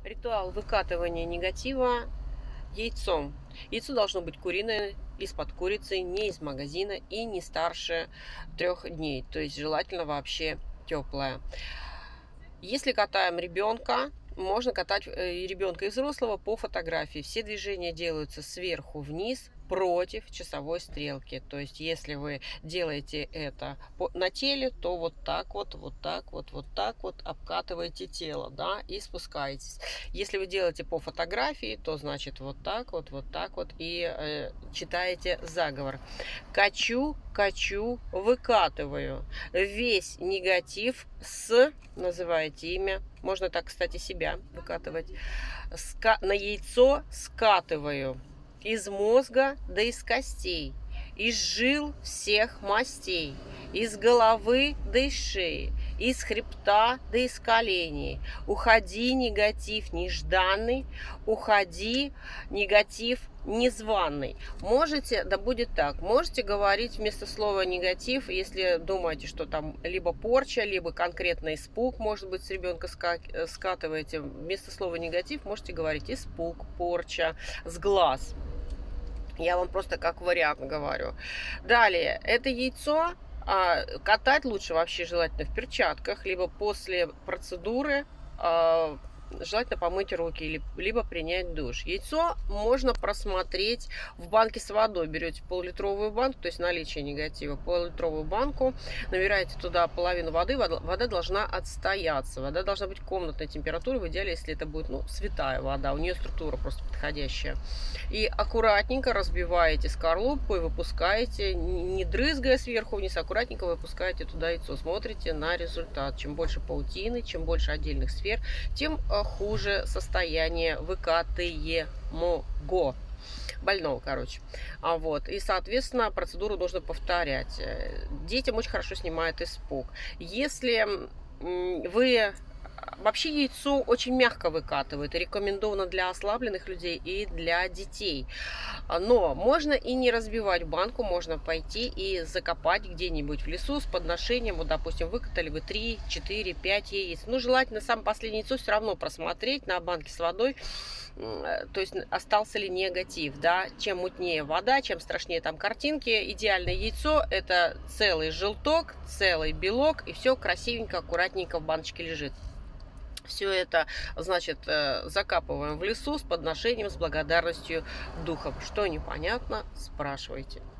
Ритуал выкатывания негатива яйцом. Яйцо должно быть куриное, из-под курицы, не из магазина и не старше 3 дней. То есть желательно вообще теплое. Если катаем ребенка, можно катать и ребенка, и взрослого по фотографии. Все движения делаются сверху вниз против часовой стрелки. То есть, если вы делаете это на теле, то вот так вот, вот так вот, вот так вот обкатываете тело, да, и спускаетесь. Если вы делаете по фотографии, то значит вот так вот и читаете заговор. Качу, качу, выкатываю весь негатив называете имя, можно так, кстати, себя выкатывать, на яйцо скатываю из мозга да из костей, из жил всех мастей, из головы да из шеи, из хребта да из коленей. Уходи, негатив нежданный, уходи, негатив незваный. Можете, да будет так, можете говорить вместо слова негатив, если думаете, что там либо порча, либо конкретно испуг, может быть, с ребенка скатываете. Вместо слова негатив можете говорить испуг, порча, с глаз. Я вам просто как вариант говорю. Далее, это яйцо катать лучше вообще желательно в перчатках, либо после процедуры желательно помыть руки, либо принять душ. Яйцо можно просмотреть в банке с водой. Берете пол-литровую банку, то есть наличие негатива, пол-литровую банку, набираете туда половину воды, вода должна отстояться, вода должна быть комнатной температуры, в идеале, если это будет, святая вода, у нее структура просто подходящая. И аккуратненько разбиваете скорлупку и выпускаете, не дрызгая сверху вниз, аккуратненько выпускаете туда яйцо, смотрите на результат. Чем больше паутины, чем больше отдельных сфер, тем хуже состояние выкатываемого больного, короче. И, соответственно, процедуру нужно повторять. Детям очень хорошо снимает испуг. Если вы... Вообще яйцо очень мягко выкатывает, рекомендовано для ослабленных людей и для детей. Но можно и не разбивать банку, можно пойти и закопать где-нибудь в лесу с подношением. Вот, допустим, выкатали вы 3, 4, 5 яиц. Желательно самое последнее яйцо все равно просмотреть на банке с водой, то есть остался ли негатив, да. Чем мутнее вода, чем страшнее там картинки. Идеальное яйцо — это целый желток, целый белок, и все красивенько, аккуратненько в баночке лежит. Все это, значит, закапываем в лесу с подношением, с благодарностью духом. Что непонятно, спрашивайте.